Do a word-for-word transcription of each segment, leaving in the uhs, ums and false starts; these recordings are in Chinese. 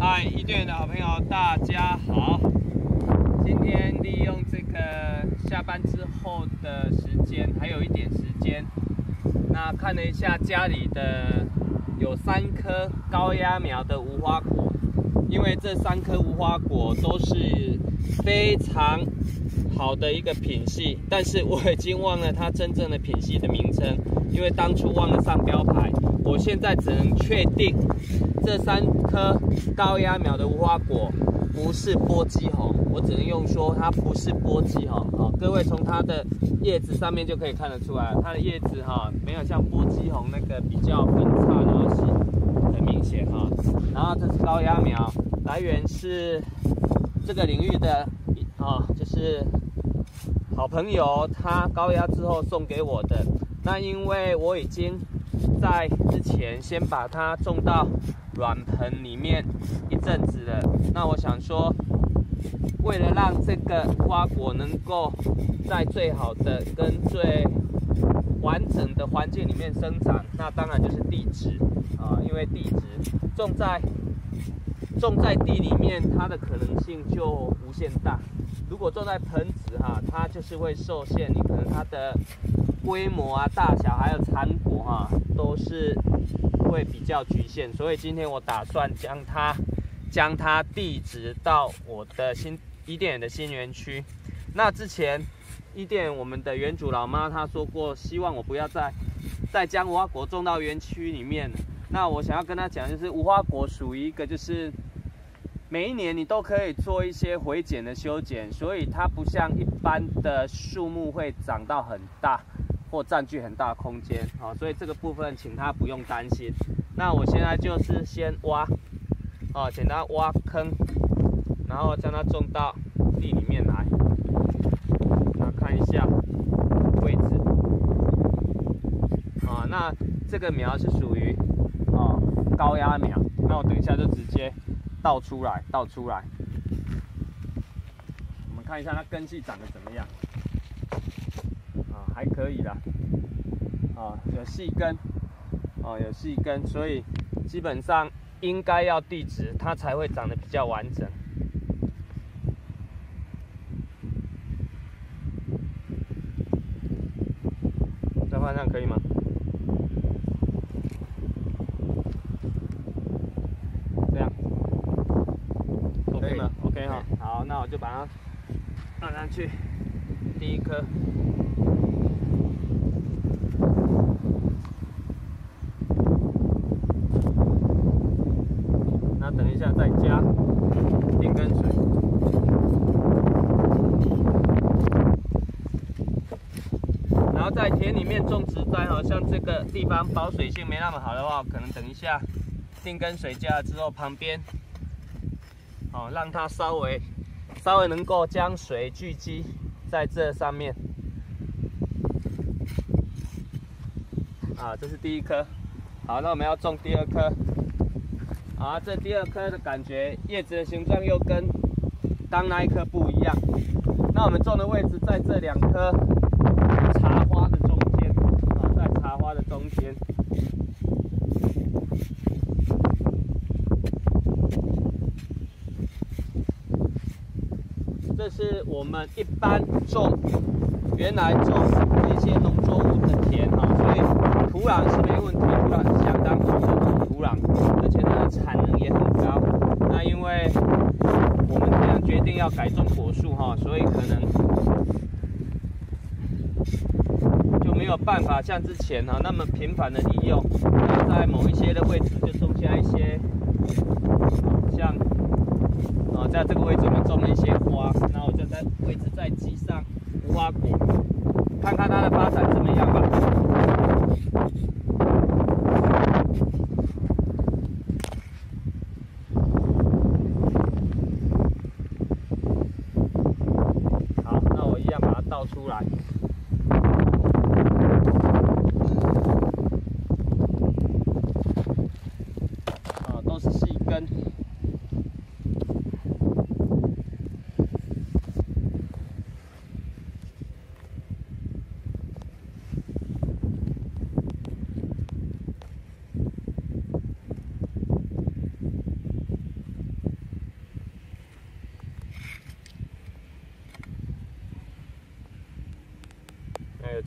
嗨，伊甸的好朋友，大家好。今天利用这个下班之后的时间，还有一点时间，那看了一下家里的有三颗高压苗的无花果，因为这三颗无花果都是非常好的一个品系，但是我已经忘了它真正的品系的名称，因为当初忘了上标牌。我现在只能确定，这三颗高压苗的无花果不是波姬红，我只能用说它不是波姬红。好，各位从它的叶子上面就可以看得出来，它的叶子哈没有像波姬红那个比较分叉，然后是很明显哈。然后这是高压苗，来源是这个领域的啊，就是好朋友他高压之后送给我的。那因为我已经在之前先把它种到软盆里面一阵子了，那我想说，为了让这个花果能够在最好的跟最完整的环境里面生长，那当然就是地质啊，因为地质种在种在地里面，它的可能性就无限大。如果种在盆子哈，它就是会受限，你可能它的规模啊、大小还有产果哈，都是会比较局限。所以今天我打算将它将它地质到我的新伊甸园的新园区。那之前伊甸园我们的园主老妈她说过，希望我不要再再将无花果种到园区里面。那我想要跟她讲，就是无花果属于一个就是每一年你都可以做一些回剪的修剪，所以它不像一般的树木会长到很大或占据很大空间，好，所以这个部分请他不用担心。那我现在就是先挖，哦，简单挖坑，然后将它种到地里面来。那看一下位置，啊，那这个苗是属于啊高压苗，那我等一下就直接倒出来，倒出来。我们看一下它根系长得怎么样。啊，还可以啦，啊，有细根，哦、啊，有细根，所以基本上应该要地质，它才会长得比较完整。这方向可以吗？这样 ，OK 吗 ？OK 哈，好，那我就把它放上去，第一颗。等一下再加定根水，然后在田里面种植栽，好像这个地方保水性没那么好的话，可能等一下定根水加了之后，旁边哦让它稍微稍微能够将水聚集在这上面。啊，这是第一颗，好，那我们要种第二颗。啊，这第二颗的感觉，叶子的形状又跟刚那一颗不一样。那我们种的位置在这两颗茶花的中间，啊，在茶花的中间。这是我们一般种，原来种这些农作物的田哈，所以土壤是没问题，土壤是相当好的土壤，而且它的产能也很高。那因为我们这样决定要改种果树哈，所以可能就没有办法像之前哈那么频繁的利用，在某一些的位置就种下一些，像啊在这个位置我们种了一些花，然后我就在位置再挤上无花果，看看它的发展怎么样吧。好，那我一样把它倒出来。啊，都是细根。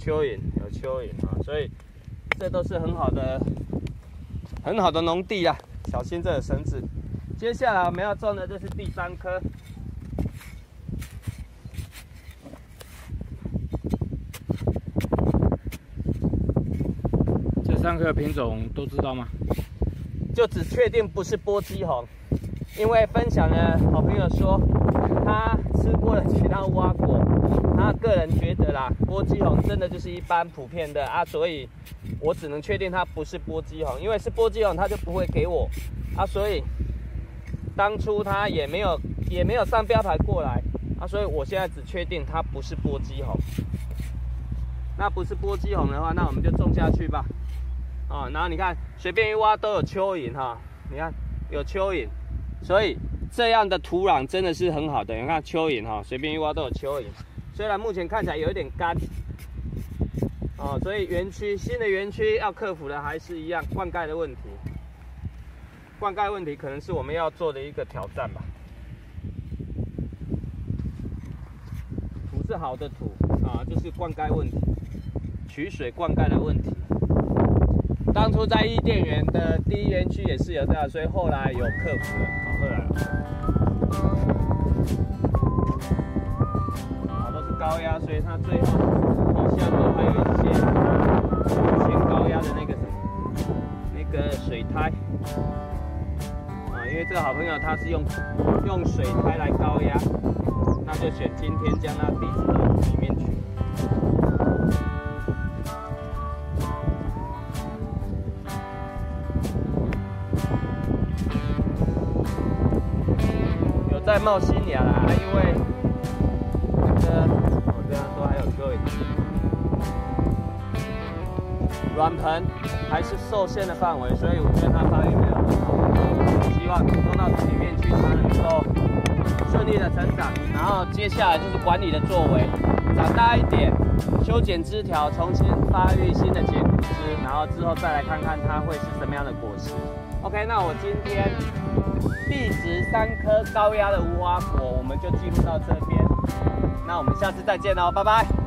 蚯蚓，有蚯蚓啊，所以这都是很好的、很好的农地啊。小心这个绳子。接下来我们要种的这是第三颗。 三颗品种都知道吗？ 就只确定不是波基红，因为分享的好朋友说他吃过了其他无花果，他个人觉得啦，波基红真的就是一般普遍的啊，所以我只能确定它不是波基红，因为是波基红他就不会给我啊，所以当初他也没有也没有上标牌过来啊，所以我现在只确定它不是波基红。那不是波基红的话，那我们就种下去吧。 啊、哦，然后你看，随便一挖都有蚯蚓哈，你看有蚯蚓，所以这样的土壤真的是很好的。你看蚯蚓哈，随便一挖都有蚯蚓。虽然目前看起来有一点干，哦，所以园区新的园区要克服的还是一样灌溉的问题。灌溉问题可能是我们要做的一个挑战吧。土是好的土啊，就是灌溉问题，取水灌溉的问题。 当初在伊甸园的第一园区也是有这样，所以后来有克服了。好，后来好都是高压，所以它最后底下都还有一些前高压的那个什么那个水胎啊，因为这个好朋友他是用用水胎来高压，那就选今天将它地址到里面去。 在冒新芽啦，因为这个我这样说还有蚯蚓，软盆还是受限的范围，所以我觉得它发育没有很好。希望种到里面去，它能够顺利的成长。然后接下来就是管理的作为，长大一点，修剪枝条，重新发育新的结骨枝，然后之后再来看看它会是什么样的果实。OK， 那我今天。 地质三颗高压的无花果，我们就记录到这边。那我们下次再见喽，拜拜。